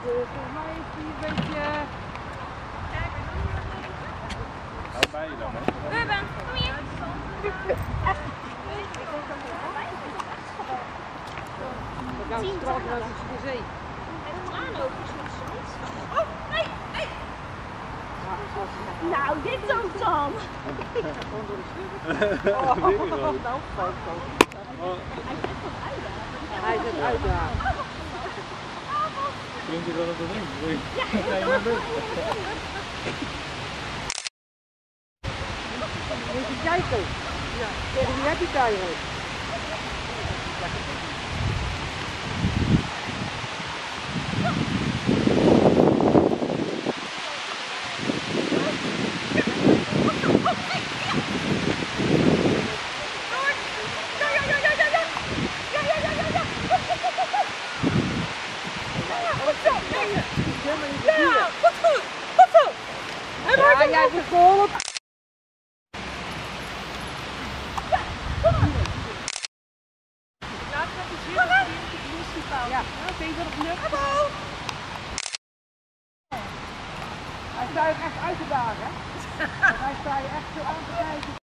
volgens mij is die een beetje... Hou bij je dan, hè? Ruben, kom hier. We gaan straks naar de zee. Oh, nee, nee. Nou, dit ook dan. Nou, hij is het uitdagen. Klinkt je wel op de ring? Moet je kijken. Ja. Tegen wie heb je het eigenlijk? Ja, goed goed. Goed zo. Ja, jij hebt het geholpen. Ja, vind je dat het lukt? Hij staat je echt uit te dagen, hè? Hij staat je echt zo aan te kijken.